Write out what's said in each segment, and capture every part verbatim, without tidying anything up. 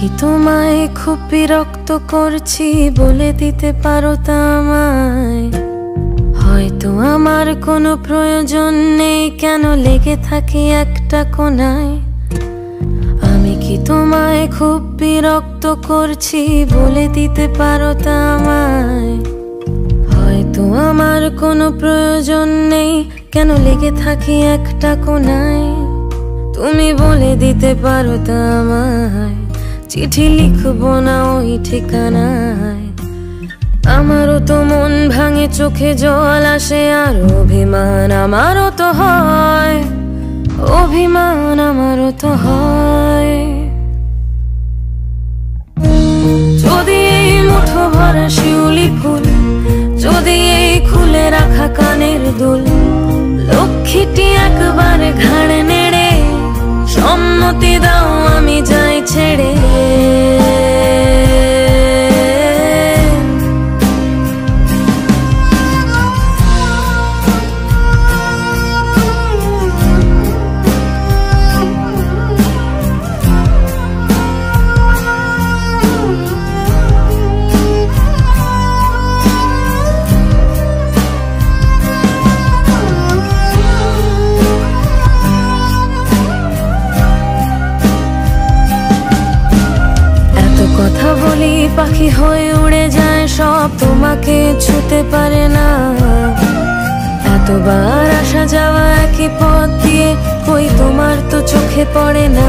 কি তোমায় খুব বিরক্ত করছি বলে দিতে পারো তা আমায়? হয়তো আমার কোনো প্রয়োজন নেই, কেন লেগে থাকি একটা কোনায়? আমি কি তোমায় খুব বিরক্ত করছি বলে দিতে পারো তা আমায়? হয়তো আমার কোনো প্রয়োজন নেই, কেন লেগে থাকি একটা কোনায়? তুমি বলে দিতে পারো তা আমায়, চিঠি লিখবো না ওই ঠিকানায়। আমারও তো মন ভাঙে, চোখে জল আসে, আর অভিমান আমারও তো হয়, অভিমান আমারও তো হয়। যদি এই মুঠো ভরা শিউলি ফুল, যদি এই খুলে রাখা কানের দুল, লক্ষ্মীটি একবারে ঘাড়ে নেড়ে সম্মতি দাও আমি যাই ছেড়ে। কথা বলি পাখি হয়ে উড়ে যায় সব, তোমাকে ছুতে পারে না। এতবার আসা যাওয়া একই পথ দিয়ে, কই তোমার তো চোখে পড়ে না।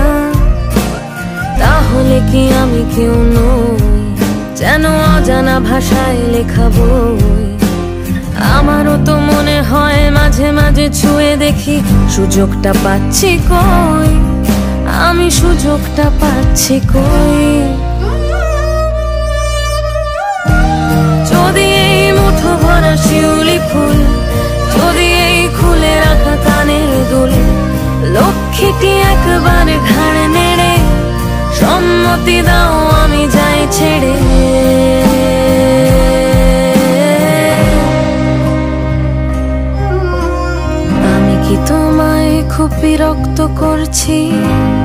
তাহলে কি আমি কেউ নই, যেন অজানা ভাষায় লেখা বই? আমারও তো মনে হয় মাঝে মাঝে ছুঁয়ে দেখি, সুযোগটা পাচ্ছি কই, আমি সুযোগটা পাচ্ছি কই? যদি এই মুঠো ভরা শিউলি ফুল, যদি এই খুলে রাখা কানের দুল, লক্ষ্মীটি একবারে ঘাড়ে নেড়ে সম্মতি দাও আমি যাই ছেড়ে। আমি কি তোমায় খুব বিরক্ত করছি